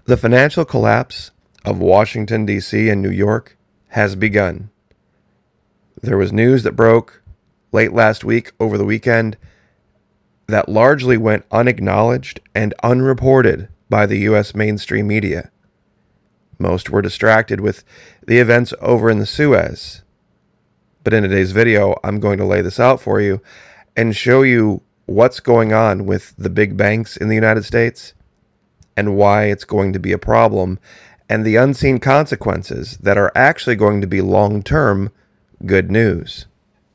The financial collapse of Washington, D.C. and New York has begun. There was news that broke late last week over the weekend that largely went unacknowledged and unreported by the U.S. mainstream media. Most were distracted with the events over in the Suez. But in today's video, I'm going to lay this out for you and show you what's going on with the big banks in the United States and why it's going to be a problem, and the unseen consequences that are actually going to be long-term good news.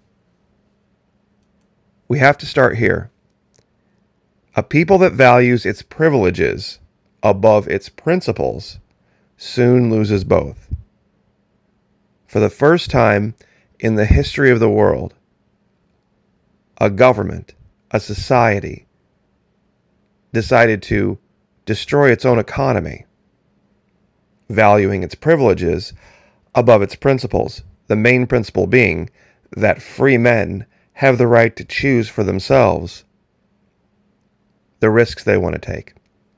We have to start here. A people that values its privileges above its principles soon loses both. For the first time in the history of the world, a government, a society, decided to destroy its own economy, valuing its privileges above its principles, the main principle being that free men have the right to choose for themselves the risks they want to take.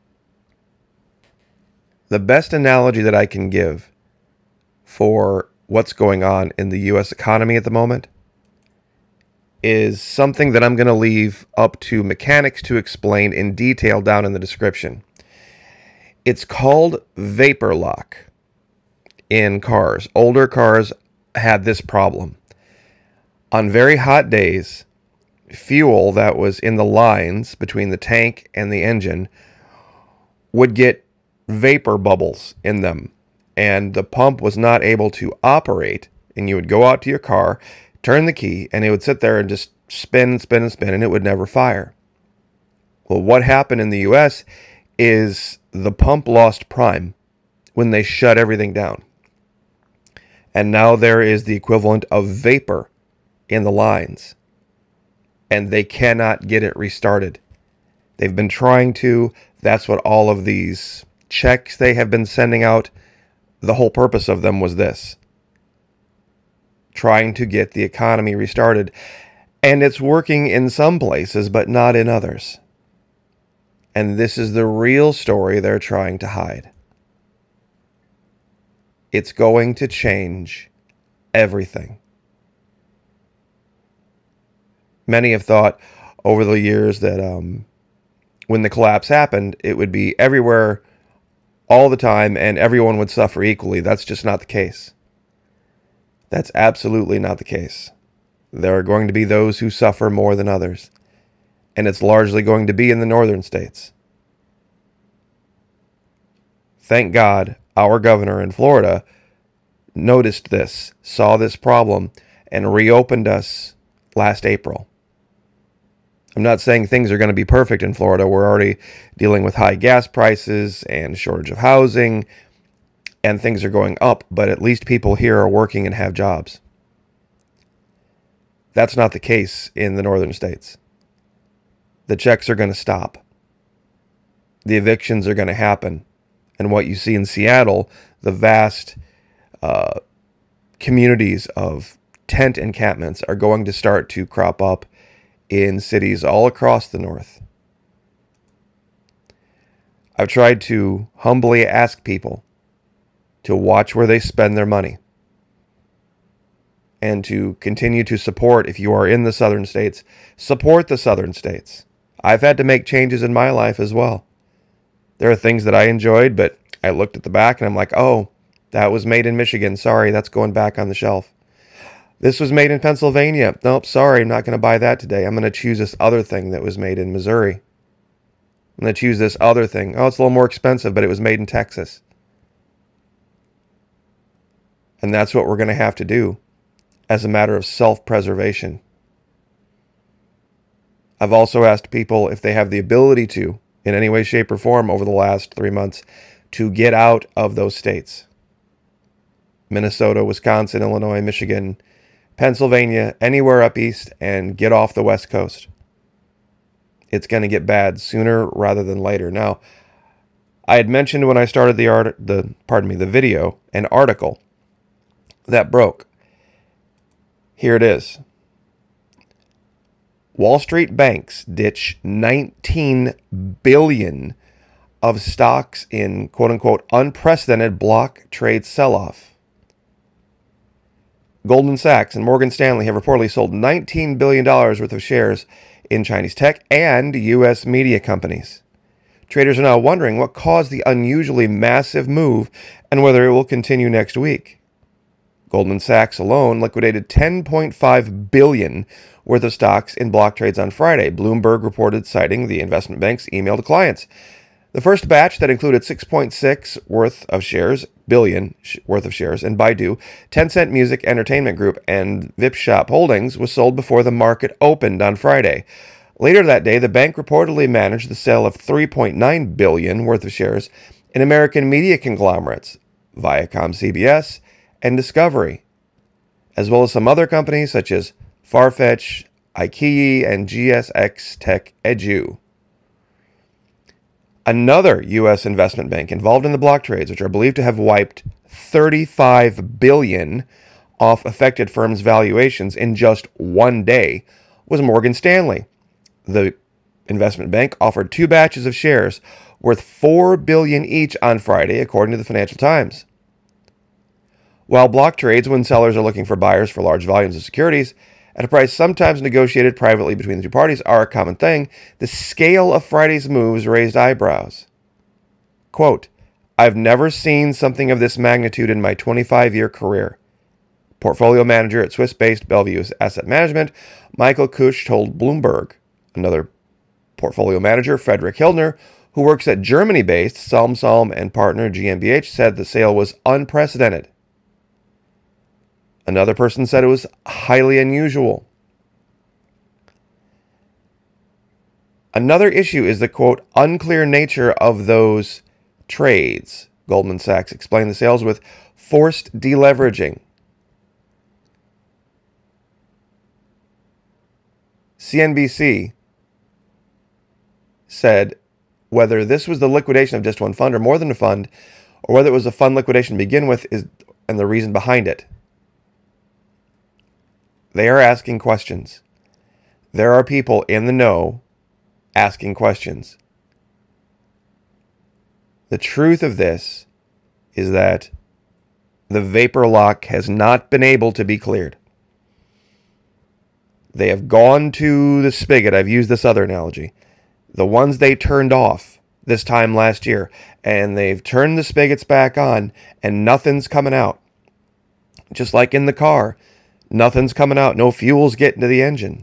The best analogy that I can give for what's going on in the U.S. economy at the moment is something that I'm going to leave up to mechanics to explain in detail down in the description. It's called vapor lock in cars. Older cars had this problem. On very hot days, fuel that was in the lines between the tank and the engine would get vapor bubbles in them, and the pump was not able to operate, and you would go out to your car, turn the key, and it would sit there and just spin and spin and spin, and it would never fire. Well, what happened in the U.S. is the pump lost prime when they shut everything down. And now there is the equivalent of vapor in the lines, and they cannot get it restarted. They've been trying to. That's what all of these checks they have been sending out, the whole purpose of them was this: trying to get the economy restarted. And it's working in some places, but not in others. And this is the real story they're trying to hide. It's going to change everything. Many have thought over the years that when the collapse happened, it would be everywhere all the time and everyone would suffer equally. That's just not the case. That's absolutely not the case. There are going to be those who suffer more than others, and it's largely going to be in the northern states. Thank God our governor in Florida noticed this, saw this problem, and reopened us last April. I'm not saying things are going to be perfect in Florida. We're already dealing with high gas prices and shortage of housing, and things are going up, but at least people here are working and have jobs. That's not the case in the northern states. The checks are going to stop. The evictions are going to happen. And what you see in Seattle, the vast communities of tent encampments are going to start to crop up in cities all across the north. I've tried to humbly ask people to watch where they spend their money and to continue to support, if you are in the southern states, support the southern states. I've had to make changes in my life as well. There are things that I enjoyed, but I looked at the back and I'm like, oh, that was made in Michigan. Sorry, that's going back on the shelf. This was made in Pennsylvania. Nope, sorry, I'm not going to buy that today. I'm going to choose this other thing that was made in Missouri. I'm going to choose this other thing. Oh, it's a little more expensive, but it was made in Texas. And that's what we're going to have to do as a matter of self-preservation. I've also asked people if they have the ability to, in any way, shape, or form over the last 3 months, to get out of those states. Minnesota, Wisconsin, Illinois, Michigan, Pennsylvania, anywhere up east, and get off the West Coast. It's going to get bad sooner rather than later. Now, I had mentioned when I started the video, an article that broke. Here it is. Wall Street banks ditch $19 billion of stocks in quote-unquote unprecedented block trade sell-off. Goldman Sachs and Morgan Stanley have reportedly sold $19 billion worth of shares in Chinese tech and U.S. media companies. Traders are now wondering what caused the unusually massive move and whether it will continue next week. Goldman Sachs alone liquidated $10.5 billion worth of stocks in block trades on Friday, Bloomberg reported, citing the investment bank's email to clients. The first batch that included 6.6 billion worth of shares in Baidu, Tencent Music Entertainment Group, and Vipshop Holdings was sold before the market opened on Friday. Later that day, the bank reportedly managed the sale of $3.9 billion worth of shares in American media conglomerates, Viacom CBS and Discovery, as well as some other companies such as Farfetch, Ikea, and GSX Tech Edu. Another U.S. investment bank involved in the block trades, which are believed to have wiped $35 billion off affected firms' valuations in just one day, was Morgan Stanley. The investment bank offered two batches of shares worth $4 billion each on Friday, according to the Financial Times. While block trades, when sellers are looking for buyers for large volumes of securities at a price sometimes negotiated privately between the two parties, are a common thing, the scale of Friday's moves raised eyebrows. Quote, "I've never seen something of this magnitude in my 25-year career," portfolio manager at Swiss-based Bellevue Asset Management, Michael Kusch, told Bloomberg. Another portfolio manager, Frederick Hildner, who works at Germany-based Salm and partner GmbH, said the sale was unprecedented. Another person said it was highly unusual. Another issue is the, quote, unclear nature of those trades. Goldman Sachs explained the sales with forced deleveraging. CNBC said whether this was the liquidation of just one fund or more than a fund, or whether it was a fund liquidation to begin with, and the reason behind it. They are asking questions. There are people in the know asking questions. The truth of this is that the vapor lock has not been able to be cleared. They have gone to the spigot. I've used this other analogy. The ones they turned off this time last year, and they've turned the spigots back on, and nothing's coming out. Just like in the car, nothing's coming out. No fuel's getting to the engine.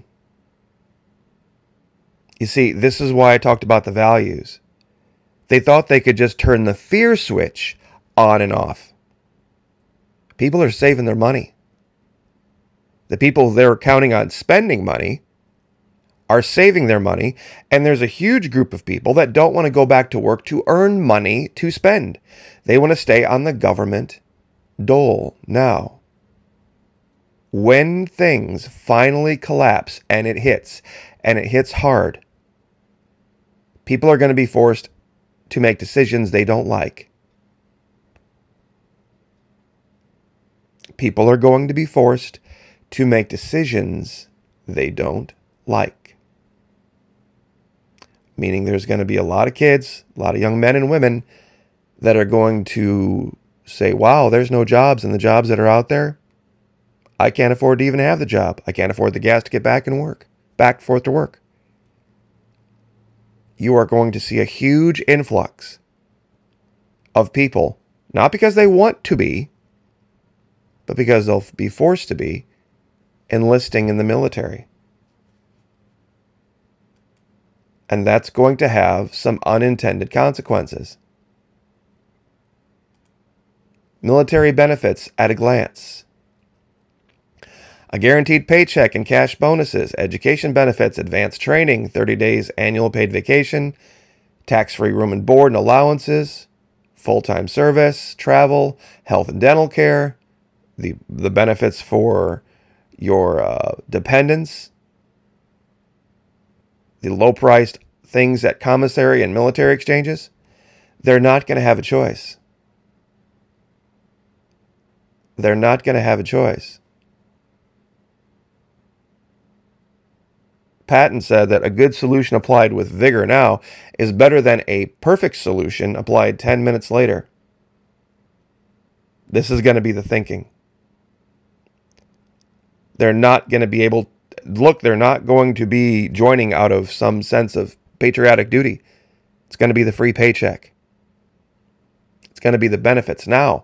You see, this is why I talked about the values. They thought they could just turn the fear switch on and off. People are saving their money. The people they're counting on spending money are saving their money, and there's a huge group of people that don't want to go back to work to earn money to spend. They want to stay on the government dole now. When things finally collapse and it hits hard, people are going to be forced to make decisions they don't like. People are going to be forced to make decisions they don't like. Meaning there's going to be a lot of kids, a lot of young men and women that are going to say, wow, there's no jobs, and the jobs that are out there, I can't afford to even have the job. I can't afford the gas to get back and forth to work. You are going to see a huge influx of people, not because they want to be, but because they'll be forced to be, enlisting in the military. And that's going to have some unintended consequences. Military benefits at a glance. A guaranteed paycheck and cash bonuses, education benefits, advanced training, 30 days annual paid vacation, tax-free room and board and allowances, full-time service, travel, health and dental care, the benefits for your dependents, the low-priced things at commissary and military exchanges. They're not going to have a choice. They're not going to have a choice. Patton said that a good solution applied with vigor now is better than a perfect solution applied 10 minutes later. This is going to be the thinking. They're not going to be able... Look, they're not going to be joining out of some sense of patriotic duty. It's going to be the free paycheck. It's going to be the benefits. Now,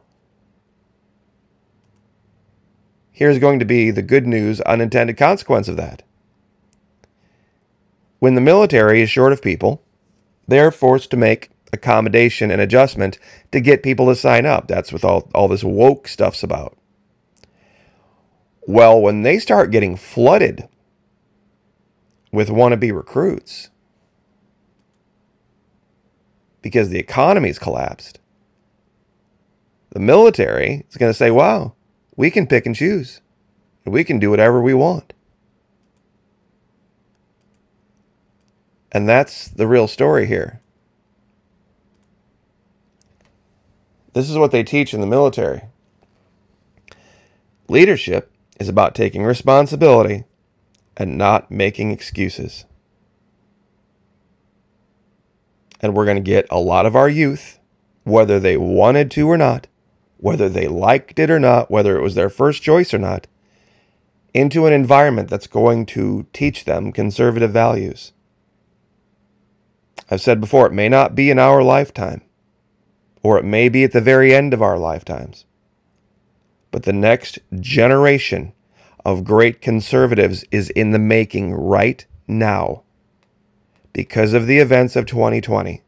here's going to be the good news, unintended consequence of that. When the military is short of people, they're forced to make accommodation and adjustment to get people to sign up. That's what all this woke stuff's about. Well, when they start getting flooded with wannabe recruits because the economy's collapsed, the military is going to say, wow, we can pick and choose. We can do whatever we want. And that's the real story here. This is what they teach in the military. Leadership is about taking responsibility and not making excuses. And we're going to get a lot of our youth, whether they wanted to or not, whether they liked it or not, whether it was their first choice or not, into an environment that's going to teach them conservative values. I've said before, it may not be in our lifetime, or it may be at the very end of our lifetimes. But the next generation of great conservatives is in the making right now because of the events of 2020.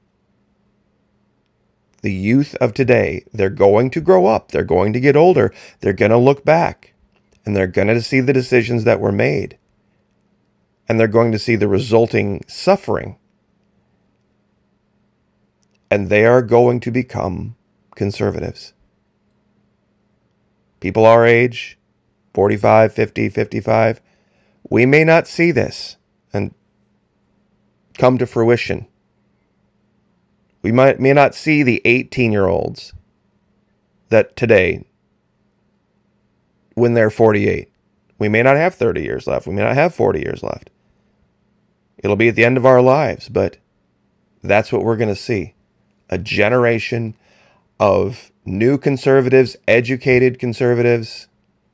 The youth of today, they're going to grow up. They're going to get older. They're going to look back, and they're going to see the decisions that were made. And they're going to see the resulting suffering. And they are going to become conservatives. People our age, 45, 50, 55, we may not see this and come to fruition. We may not see the 18-year-olds that today, when they're 48, we may not have 30 years left. We may not have 40 years left. It'll be at the end of our lives, but that's what we're going to see. A generation of new conservatives, educated conservatives,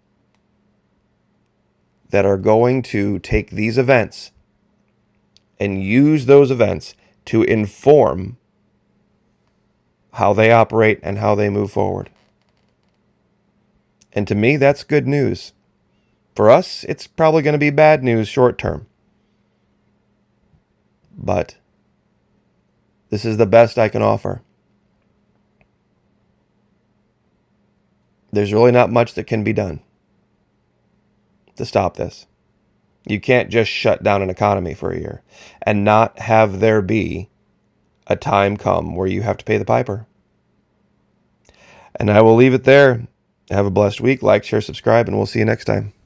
that are going to take these events and use those events to inform how they operate and how they move forward. And to me, that's good news. For us, it's probably going to be bad news short term. But this is the best I can offer. There's really not much that can be done to stop this. You can't just shut down an economy for a year and not have there be a time come where you have to pay the piper. And I will leave it there. Have a blessed week. Like, share, subscribe, and we'll see you next time.